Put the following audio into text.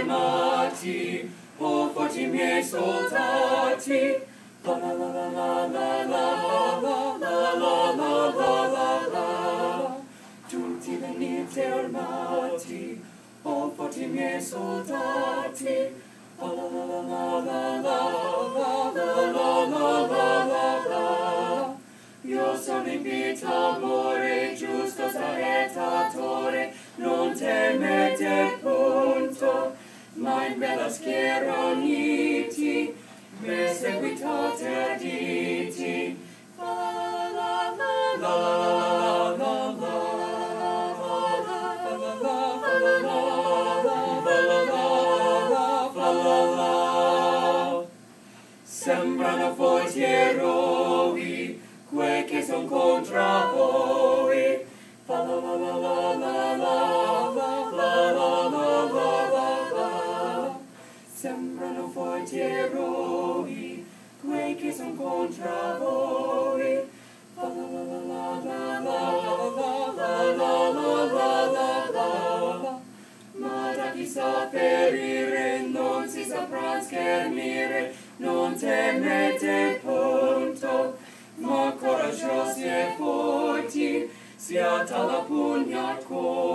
armati, o forti miei soldati, la la la la la la la la la la la la. Tutti venite armati, o forti miei soldati, la la la la la la la la la. Io sono in vita amore, giusto saettatore, non temete punto, ma in bella schiera uniti, me seguitate arditi. La la la la la la. Sembrano forti eroi quei che son contra voi. La la la la la la la la la la la. Sembrano forti eroi quei che son contra voi. La la la la la la la la la la. Ma da chi sa ferire non si saprà schernire, non temete punto, ma coraggiosi e forti, siate alla pugna al cuore.